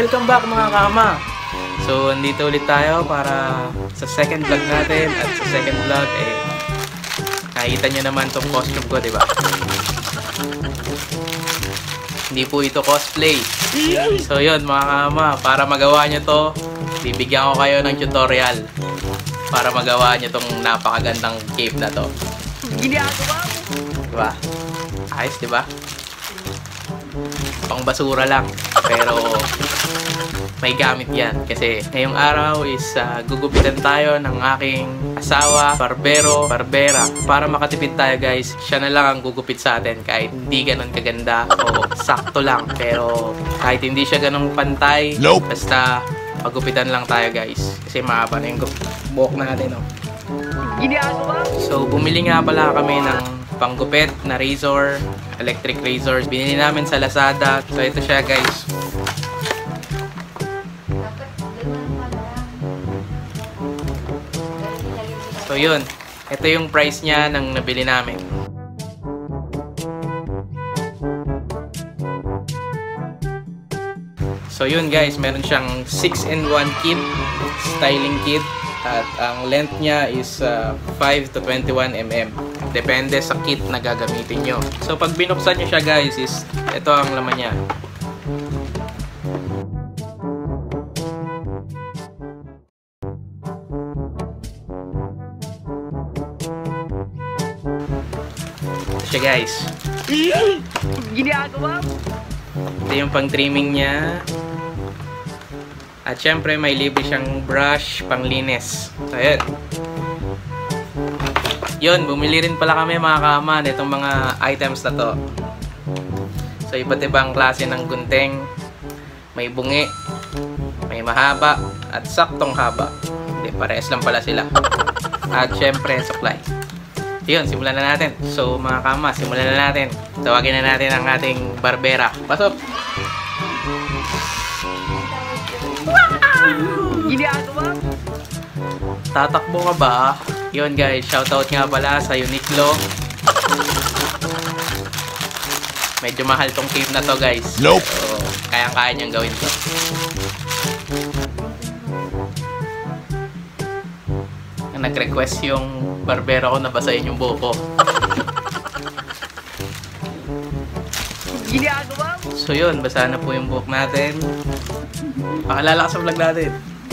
Welcome back mga kama! So, andito ulit tayo para sa second vlog natin. At sa second vlog, nakita nyo naman itong costume ko, diba? Hindi po ito cosplay. So, yun mga kama, para magawa nyo to, bibigyan ko kayo ng tutorial para magawa nyo tong napakagandang cape na to. Ginagawa mo! Diba? Ayos, diba? Pang basura lang. Pero may gamit yan. Kasi ngayong araw is gugupitan tayo ng aking asawa, barbera. Para makatipid tayo guys, siya na lang ang gugupit sa atin. Kahit hindi ganun kaganda o sakto lang. Pero kahit hindi siya ganun pantay, basta pagupitan lang tayo guys. Kasi mahaba na yung buhok natin. So bumili nga pala kami ng panggupit na razor, electric razor. Binili namin sa Lazada. So ito siya guys. So yun, ito yung price niya nang nabili namin. So yun guys, meron siyang 6-in-1 kit, styling kit. At ang length niya is 5 to 21 mm. Depende sa kit na gagamitin nyo. So pag binuksan nyo siya guys, is ito ang laman niya. Ito siya guys. Ginagawa mo? Ito yung pang trimming niya. At syempre may libre siyang brush panglinis. So yun. Yun, bumili rin pala kami mga kama nitong mga items na to. So iba't ibang klase ng gunting. May bungi, may mahaba, at saktong haba. Hindi, parehas lang pala sila. At syempre supply. Yun, simulan na natin. So mga kama, simulan na natin. Tawagin na natin ang ating barbera. Pasok! Ginagawa? Tatakbo ka ba? Yun guys, shoutout nga pala sa Uniqlo. Medyo mahal tong cape na to guys. Nope. So, kayang-kaya niyang gawin to. Nag-request yung barbero ko na basahin yung buhok ko. Ginagawa mo? So yun, basahan na po yung buhok natin. Pakilala ka sa vlog natin.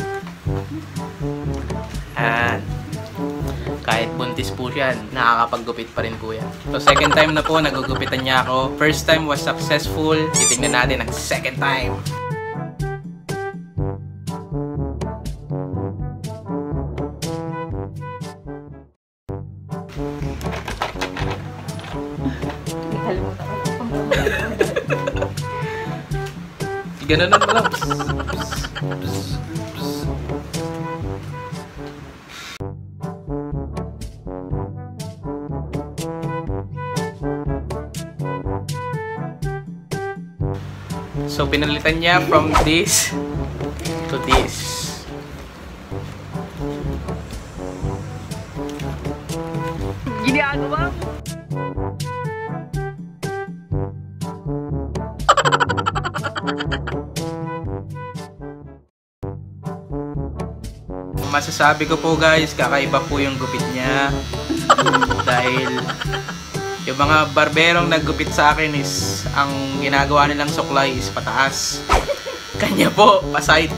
And kahit buntis po siya, nakakapaggupit pa rin po yan. So second time na po, nagugupitan niya ako. First time was successful. Titignan natin ang second time. Gano'n mo lang. So, pinalitan niya from this to this. Ginagawa mo? Masasabi ko po guys, kakaiba po yung gupit niya. Dahil yung mga barberong naggupit sa akin is ang ginagawa nilang suklay is pataas. Kanya po, paside.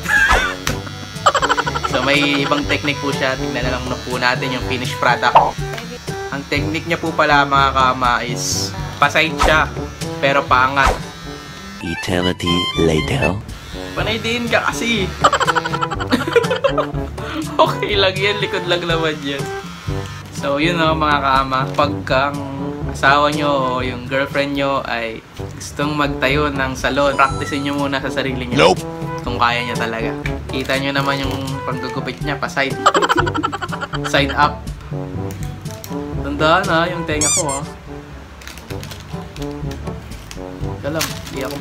So may ibang technique po siya. Tingnan na lang po natin yung finished product. Ang technique niya po pala mga kama is paside siya pero paangat. Eternity later. Panay din ka kasi. Okay lang yan, likod lang naman yan. So yun o mga kaama, pagka ang asawa nyo o yung girlfriend nyo ay gustong magtayo ng salon, practicein nyo muna sa sarili nyo. Nope. Kung kaya niya talaga. Kita nyo naman yung panggugupit niya, pa side. Side up. Tandaan ha, yung tenga ko ha. Alam, hindi ako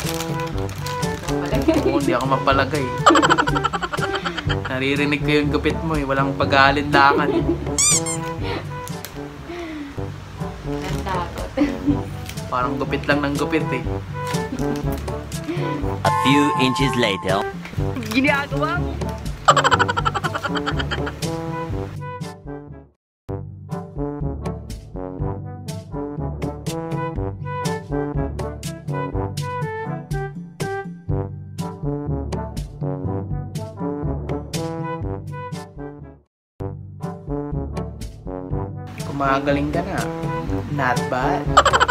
hindi ako mapalagay. Naririnig ko yung gupit mo eh. Walang pag-aalinlangan eh. Natakot. Parang gupit lang ng gupit eh. A few inches later. Ginagawa mo. Kumagaling ka na. Not bad.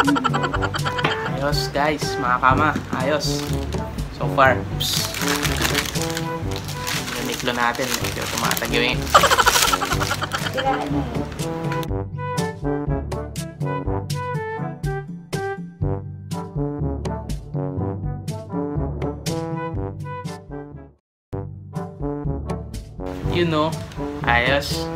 Ayos guys, mga kama. Ayos. So far. Yung niklo natin. Medyo tumatag yung Tiraan mo. you know. Ayos.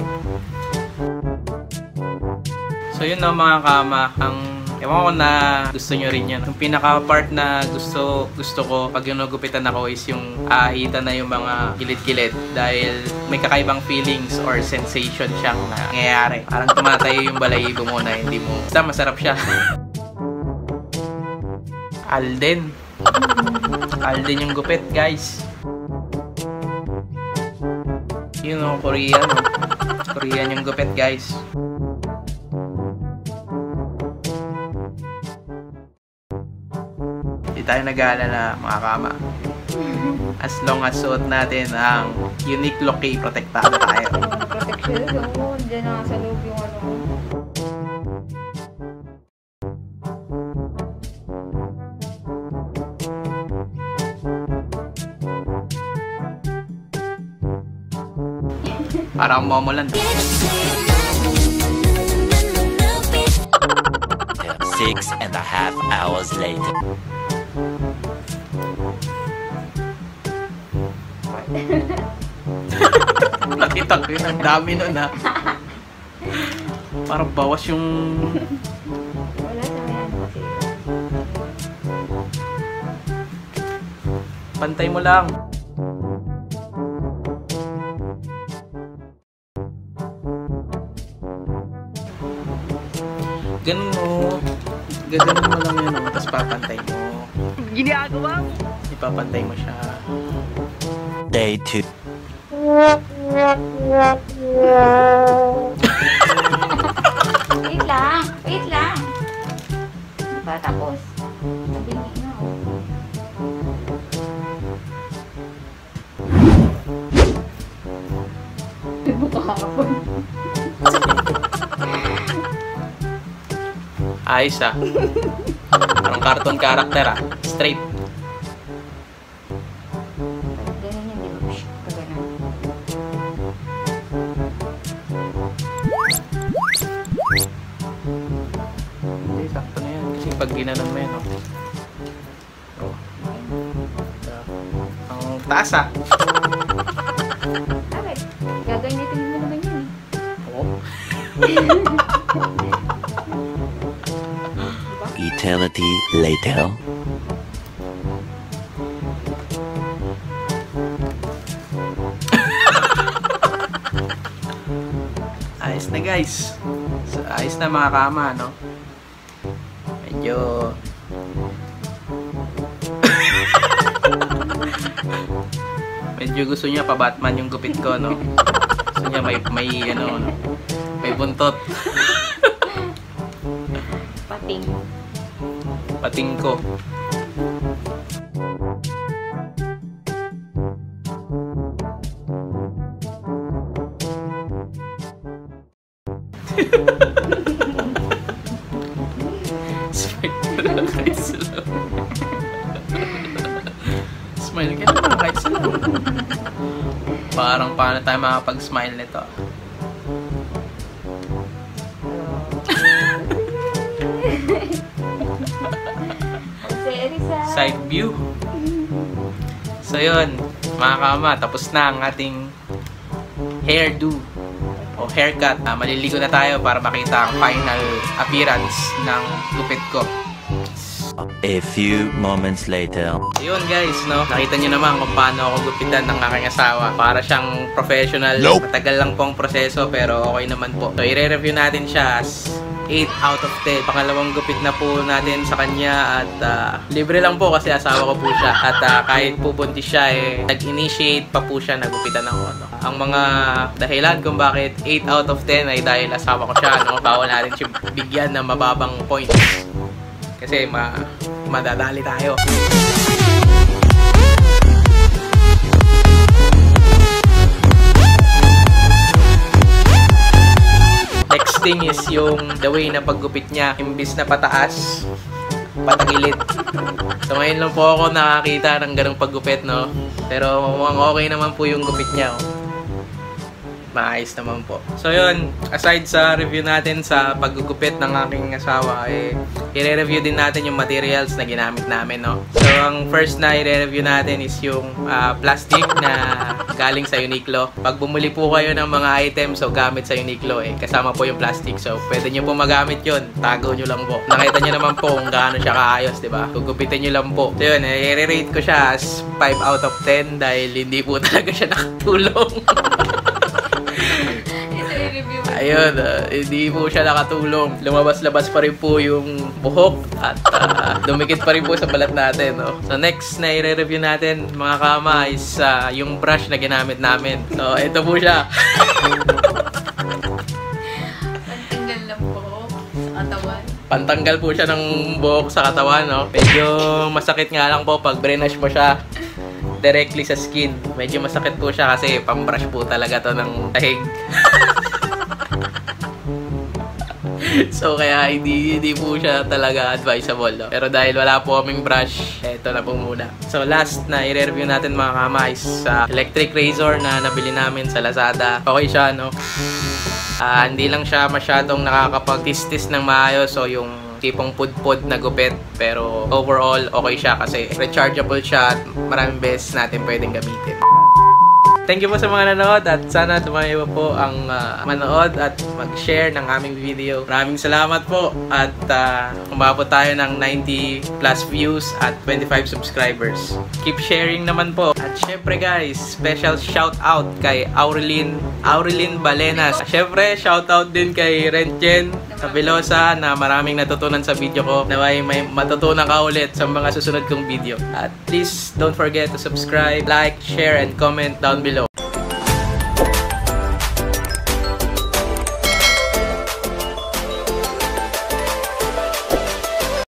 So yun no mga kama, ewan ko na gusto nyo rin yan. Yung pinaka part na gusto ko pag yung nagupitan ako is yung ahita na yung mga gilid-gilid dahil may kakaibang feelings or sensation siyang nangyayari. Parang tumatayo yung balahibo mo na hindi mo. Basta masarap siya. Alden. Alden yung gupit guys. You know, Korean. Korean yung gupit guys. Hindi tayo nag-aalala mga kama. As long as suot natin ang unique look key, protektado tayo. Protection zone. Diyan na sa loob yung ano. Parang momolan. 6.5 hours later. Nakita ko yun, ang dami nun ha. Parang bawas yung... Wala sa may ano kasi. Pantay mo lang. Ganun mo. Gaganon mo lang yun, tapos papantay mo. Ginagawa mo. Ipapantay mo siya. Day 2. Wait lang. Wait lang. Hindi pa tapos. Nabingi na ako. Buka hapon. Ayos ah. Parang cartoon character ah. Straight. Ganun yun, di ba? Kaganon. Hindi, sakto na yan. Kasi pag ginanon mo yan, oh. Oh. Ang taas ah. Bakit? Gagamitin mo naman yun eh. Oh. Eternity later. Ayos na guys. So, ayos na mga kama, no? Medyo... Medyo gusto niya pa Batman yung gupit ko, no? Gusto niya may ano, no? May buntot. Pating. Pating ko. Smile ka na kahit sila. Smile ka na kahit sila. Parang paano tayo makapag-smile nito? Side view. So yun, mga kama, tapos na ang ating hairdo o haircut. Maliligo na tayo para makita ang final appearance ng gupit ko. A few moments later. Yun guys, no? Nakita nyo naman kung paano ako gupitan ng aking asawa. Para siyang professional. Nope. Matagal lang po ang proseso pero okay naman po. So i-review natin siya as 8 out of 10. Pangalawang gupit na po natin sa kanya at libre lang po kasi asawa ko po siya. At kahit pubuntis siya nag-initiate pa po siya na gupitan ako. Ang mga dahilan kung bakit 8 out of 10 ay dahil asawa ko siya. Bawal natin siya bigyan ng mababang points. Kasi madadali tayo. Next thing is yung the way na paggupit niya. Imbis na pataas, patagilid. So ngayon lang po ako nakakita ng ganong paggupit, no? Pero mukhang okay naman po yung gupit niya, oh. Maayos naman po. So yun, aside sa review natin sa paggugupit ng aking asawa, i-review din natin yung materials na ginamit namin, no? So ang first na i-review natin is yung plastic na galing sa Uniqlo. Pag bumuli po kayo ng mga items so gamit sa Uniqlo, kasama po yung plastic. So pwede nyo po magamit yun. Tago nyo lang po. Nakita nyo naman po kung gaano siya kaayos, diba? Gugupitin nyo lang po. So yun, i-rate ko siya as 5 out of 10 dahil hindi po talaga siya nakatulong. Ayun, hindi po siya nakatulong. Lumabas-labas pa rin po yung buhok at dumikit pa rin po sa balat natin, no? So next na i-review natin mga kama is yung brush na ginamit namin. So ito po siya. Pantanggal lang po sa katawan. Pantanggal po siya ng buhok sa katawan, no? Medyo masakit nga lang po pag brush mo siya directly sa skin. Medyo masakit po siya kasi pambrush po talaga to ng tahig. So kaya hindi po siya talaga advisable, no? Pero dahil wala po kaming brush, eto na po muna. So last na i-review natin mga kama is electric razor na nabili namin sa Lazada. Okay siya, no? Hindi lang siya masyadong nakakapag-tistis ng maayos, so yung tipong pud-pud na gupit, pero overall okay siya kasi rechargeable siya at maraming beses natin pwedeng gamitin. Thank you po sa mga nanood at sana tumayo po ang manood at mag-share ng aming video. Maraming salamat po at umabot tayo ng 90 plus views at 25 subscribers. Keep sharing naman po. At syempre guys, special shout out kay Aurelin Balenas. Syempre shout out din kay Renchen Cabelosa na maraming natutunan sa video ko. Naway may matutunan ka ulit sa mga susunod kong video. At please don't forget to subscribe, like, share, and comment down below.